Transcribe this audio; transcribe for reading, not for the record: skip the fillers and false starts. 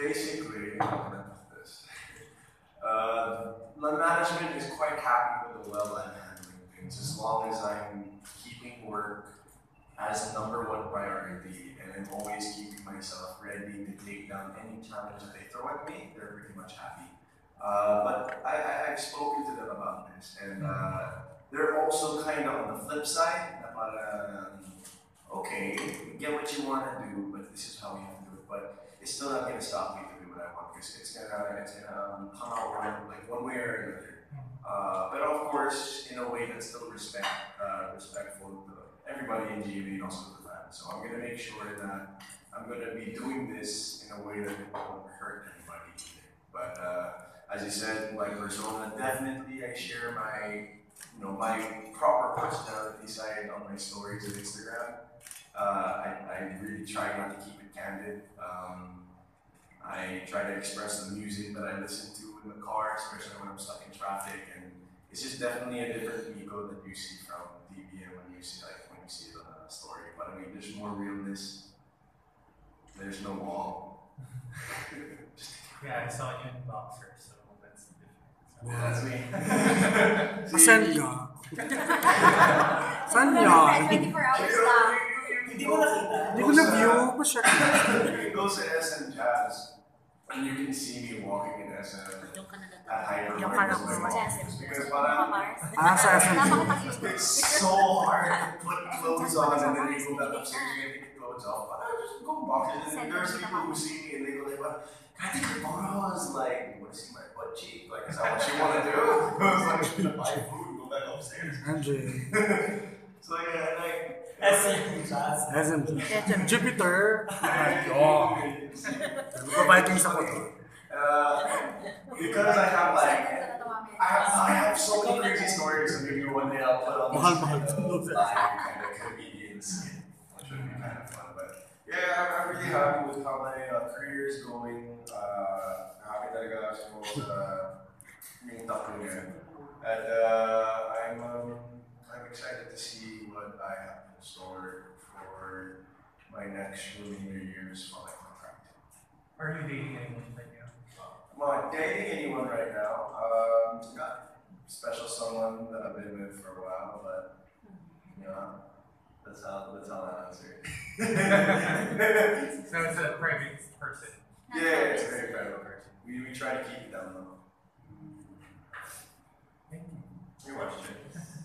basically, this. My management is quite happy with the level I'm handling things, as long as I'm keeping work as number one priority, and I'm always keeping myself ready to take down any challenge that they throw at me. They're pretty much happy. But I've spoken to them about this, and they're also kind of on the flip side. Okay, we get what you want to do, but this is how we have to do it. But it's still not going to stop me to do what I want, because it's gonna come out one way or another. But of course, in a way that's still respectful to everybody in GMA and also to the fans. So I'm gonna make sure that I'm gonna be doing this in a way that it won't hurt anybody either. But as you said, my persona, definitely I share my proper personality side on my stories on Instagram. I really try not to keep it candid. I try to express the music that I listen to in the car, especially when I'm stuck in traffic, and it's just definitely a different Migo that you see from TV and when you see it on a story. But I mean, there's more realness. There's no wall. Yeah, I saw you in boxer, so that's different. So. Yeah, that's me. Saan ka? Saan yan? 24 hours lang. Hindi mo nakita? Hindi ko na-view. Masya ka. You can go to SM Jazz, and you can see me walking in SM at higher levels. Because Sa SM. it's so hard to put clothes on and then you go back upstairs and you take clothes off. But I just go box. And there's people who see me and they go like, "What? Can I take your photos?" Like, you want to see my butt cheek? Like, is that what you want to do? I was like, I'm gonna buy food and go back upstairs. Andre. So yeah, like. SM. Jupiter. Oh. Vikings ako to. Because I have so many crazy stories, and maybe one day I'll put on Mahal live kind of comedian skit, which would be kind of fun. But yeah, I'm really happy with how my career is going. Happy talaga ako sa yung takbo niya. And I'm excited to see what I have in store for my next remainder years for my contract. Are you dating anyone right now? I'm not dating anyone right now. Got special someone that I've been with for a while, but that's how I answer it. So it's a private person. Yeah, it's a very private person. We try to keep it down low. Thank you. You're watching.